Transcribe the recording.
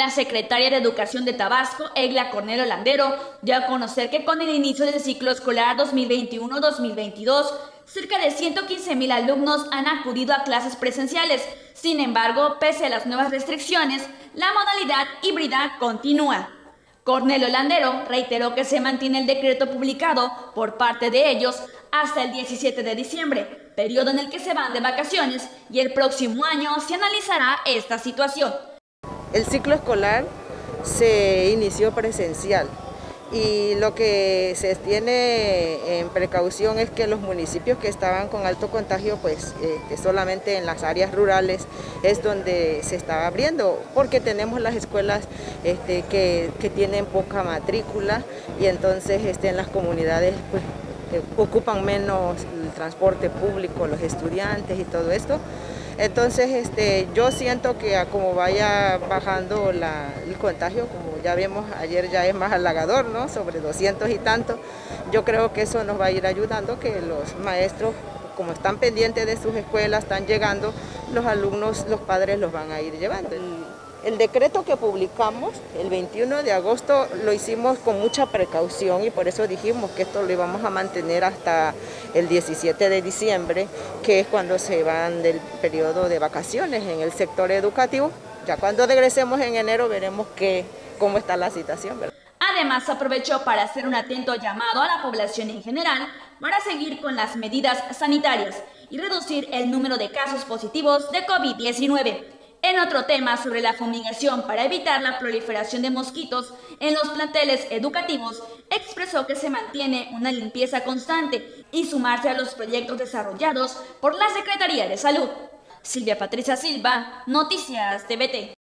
La secretaria de Educación de Tabasco, Egla Cornelio Landero, dio a conocer que con el inicio del ciclo escolar 2021-2022, cerca de 115,000 alumnos han acudido a clases presenciales. Sin embargo, pese a las nuevas restricciones, la modalidad híbrida continúa. Cornelio Landero reiteró que se mantiene el decreto publicado por parte de ellos hasta el 17 de diciembre, periodo en el que se van de vacaciones, y el próximo año se analizará esta situación. El ciclo escolar se inició presencial y lo que se tiene en precaución es que los municipios que estaban con alto contagio, pues solamente en las áreas rurales es donde se está abriendo, porque tenemos las escuelas que tienen poca matrícula y entonces en las comunidades pues ocupan menos el transporte público, los estudiantes y todo esto. Entonces yo siento que a como vaya bajando el contagio, como ya vimos ayer, ya es más halagador, ¿no? Sobre 200 y tanto, yo creo que eso nos va a ir ayudando, que los maestros, como están pendientes de sus escuelas, están llegando, los alumnos, los padres los van a ir llevando. El decreto que publicamos el 21 de agosto lo hicimos con mucha precaución y por eso dijimos que esto lo íbamos a mantener hasta el 17 de diciembre, que es cuando se van del periodo de vacaciones en el sector educativo. Ya cuando regresemos en enero veremos cómo está la situación, ¿verdad? Además, aprovechó para hacer un atento llamado a la población en general para seguir con las medidas sanitarias y reducir el número de casos positivos de COVID-19. En otro tema sobre la fumigación para evitar la proliferación de mosquitos en los planteles educativos, expresó que se mantiene una limpieza constante y sumarse a los proyectos desarrollados por la Secretaría de Salud. Silvia Patricia Silva, Noticias TVT.